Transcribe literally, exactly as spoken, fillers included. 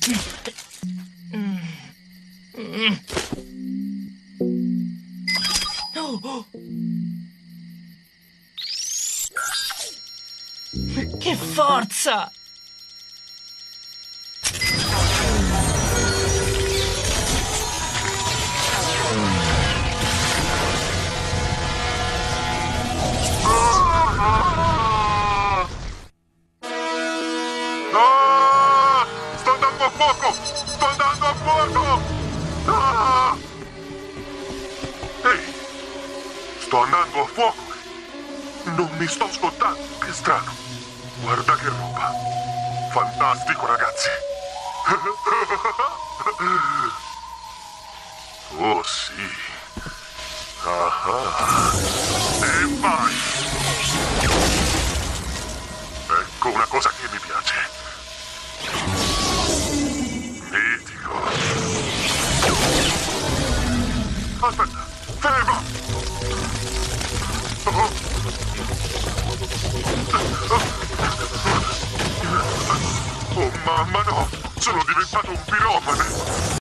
Oh, oh. Che forza! Ah! Sto andando a fuoco! Sto andando a fuoco! Ah! Ehi! Sto andando a fuoco! Non mi sto scottando! Che strano! Guarda che roba! Fantastico, ragazzi! Oh, sì! Ah! E vai! Ecco una cosa che mi piace. Mitico. Aspetta, fermo! Oh. Oh mamma no! Sono diventato un piromane!